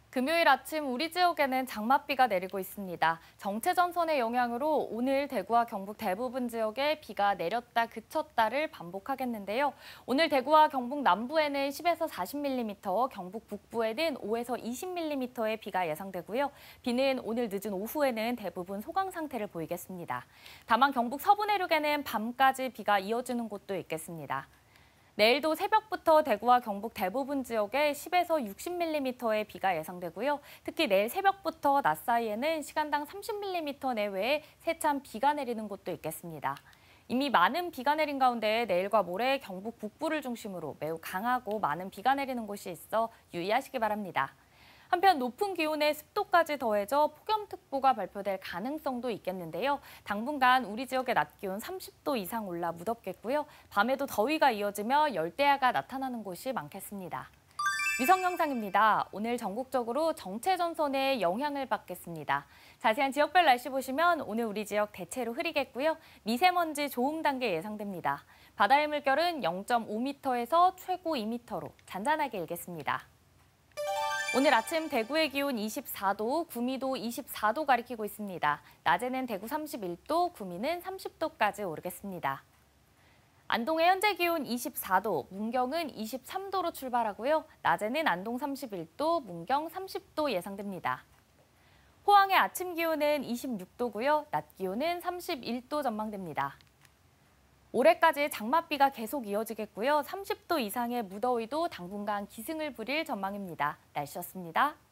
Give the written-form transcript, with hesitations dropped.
금요일 아침 우리 지역에는 장맛비가 내리고 있습니다. 정체전선의 영향으로 오늘 대구와 경북 대부분 지역에 비가 내렸다 그쳤다를 반복하겠는데요. 오늘 대구와 경북 남부에는 10에서 40mm, 경북 북부에는 5에서 20mm의 비가 예상되고요. 비는 오늘 늦은 오후에는 대부분 소강 상태를 보이겠습니다. 다만 경북 서부 내륙에는 밤까지 비가 이어지는 곳도 있겠습니다. 내일도 새벽부터 대구와 경북 대부분 지역에 10에서 60mm의 비가 예상되고요. 특히 내일 새벽부터 낮 사이에는 시간당 30mm 내외의 세찬 비가 내리는 곳도 있겠습니다. 이미 많은 비가 내린 가운데 내일과 모레 경북 북부를 중심으로 매우 강하고 많은 비가 내리는 곳이 있어 유의하시기 바랍니다. 한편 높은 기온에 습도까지 더해져 폭염특보가 발표될 가능성도 있겠는데요. 당분간 우리 지역의 낮 기온 30도 이상 올라 무덥겠고요. 밤에도 더위가 이어지며 열대야가 나타나는 곳이 많겠습니다. 위성 영상입니다. 오늘 전국적으로 정체전선의 영향을 받겠습니다. 자세한 지역별 날씨 보시면 오늘 우리 지역 대체로 흐리겠고요. 미세먼지 조음 단계 예상됩니다. 바다의 물결은 0.5m에서 최고 2m로 잔잔하게 일겠습니다. 오늘 아침 대구의 기온 24도, 구미도 24도 가리키고 있습니다. 낮에는 대구 31도, 구미는 30도까지 오르겠습니다. 안동의 현재 기온 24도, 문경은 23도로 출발하고요. 낮에는 안동 31도, 문경 30도 예상됩니다. 포항의 아침 기온은 26도고요. 낮 기온은 31도 전망됩니다. 올해까지 장맛비가 계속 이어지겠고요. 30도 이상의 무더위도 당분간 기승을 부릴 전망입니다. 날씨였습니다.